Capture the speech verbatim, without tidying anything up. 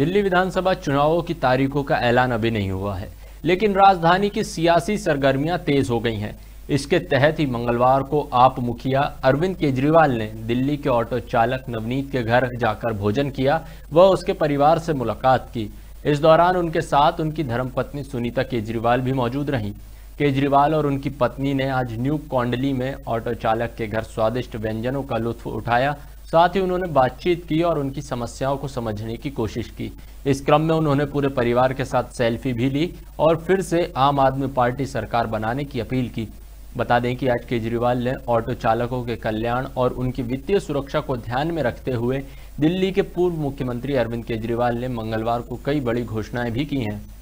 दिल्ली विधानसभा चुनावों की तारीखों का ऐलान अभी नहीं हुआ है, लेकिन राजधानी की सियासी सरगर्मियां तेज हो गई हैं। इसके तहत ही मंगलवार को आप मुखिया अरविंद केजरीवाल ने दिल्ली के ऑटो चालक नवनीत के घर जाकर भोजन किया व उसके परिवार से मुलाकात की। इस दौरान उनके साथ उनकी धर्मपत्नी सुनीता केजरीवाल भी मौजूद रहीं। केजरीवाल और उनकी पत्नी ने आज न्यू कौंडली में ऑटो चालक के घर स्वादिष्ट व्यंजनों का लुत्फ उठाया। साथ ही उन्होंने बातचीत की और उनकी समस्याओं को समझने की कोशिश की। इस क्रम में उन्होंने पूरे परिवार के साथ सेल्फी भी ली और फिर से आम आदमी पार्टी सरकार बनाने की अपील की। बता दें कि आज केजरीवाल ने ऑटो चालकों के कल्याण और उनकी वित्तीय सुरक्षा को ध्यान में रखते हुए दिल्ली के पूर्व मुख्यमंत्री अरविंद केजरीवाल ने मंगलवार को कई बड़ी घोषणाएं भी की हैं।